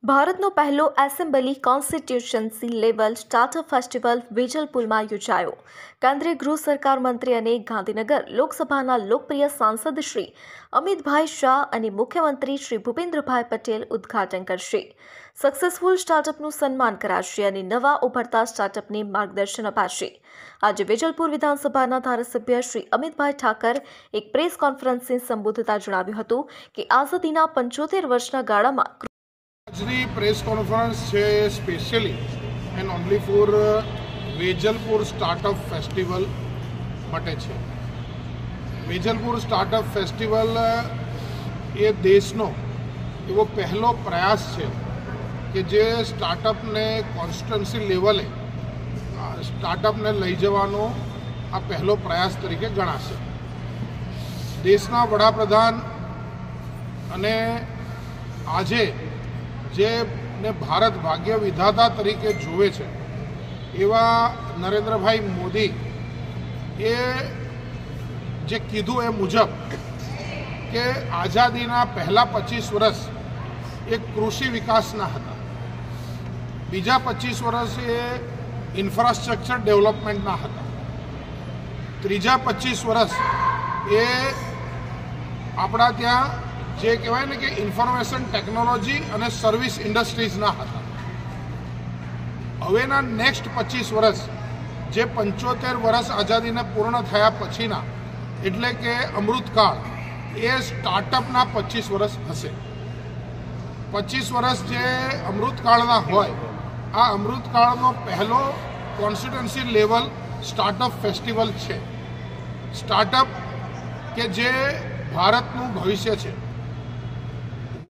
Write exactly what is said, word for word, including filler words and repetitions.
ભારતનો પહેલો assembly constituency level startup festival વેજલપુરમાં યોજાયો। કેન્દ્રીય ગૃહ સરકાર મંત્રી અને ગાંધીનગર લોકસભાના લોકપ્રિય સાંસદ શ્રી અમિતભાઈ શાહ અને મુખ્યમંત્રી શ્રી ભૂપેન્દ્રભાઈ પટેલ ઉદ્ઘાટન કરશે। સક્સેસફુલ સ્ટાર્ટઅપનું સન્માન કરાશે અને નવા ઉભરતા સ્ટાર્ટઅપને માર્ગદર્શન અપાશે। આજે વેજલપુર વિધાનસભાના ધારાસભ્ય શ્રી અમિતભાઈ ઠાકર એક પ્રેસ કોન્ફરન્સને સંબોધતા જણાવ્યું હતું કે આઝાદીના પંચોતેર વર્ષના ગાળામાં આજની પ્રેસ કોન્ફરન્સ છે specially and only for Vejalpur startup festival માટે છે। વેજલપુર સ્ટાર્ટઅપ ફેસ્ટિવલ એ દેશનો એવો પહેલો પ્રયાસ છે કે જે સ્ટાર્ટઅપને કોન્સ્ટિટ્યુન્સી લેવલે સ્ટાર્ટઅપને લઈ જવાનો આ પહેલો પ્રયાસ તરીકે ગણાશે। દેશના વડાપ્રધાન અને આજે જે ને ભારત ભાગ્ય વિધાતા તરીકે જોવે છે એવા નરેન્દ્રભાઈ મોદી એ જે કીધું એ મુજબ કે આઝાદીના પહેલા પચીસ વર્ષ એ કૃષિ વિકાસના હતા, બીજા પચીસ વર્ષ એ ઇન્ફ્રાસ્ટ્રક્ચર ડેવલપમેન્ટના હતા, ત્રીજા પચીસ વર્ષ એ આપણા ત્યાં જે કહેવાય ને કે ઇન્ફોર્મેશન ટેકનોલોજી અને સર્વિસ ઇન્ડસ્ટ્રીઝના હતા। હવેના નેક્સ્ટ પચીસ વર્ષ જે પંચોતેર વર્ષ આઝાદીને પૂર્ણ થયા પછીના એટલે કે અમૃતકાળ એ સ્ટાર્ટઅપના પચીસ વર્ષ હશે। પચીસ વર્ષ જે અમૃતકાળના હોય આ અમૃતકાળનો પહેલો કોન્સ્ટિટ્યુન્સી લેવલ સ્ટાર્ટઅપ ફેસ્ટિવલ છે। સ્ટાર્ટઅપ કે જે ભારતનું ભવિષ્ય છે।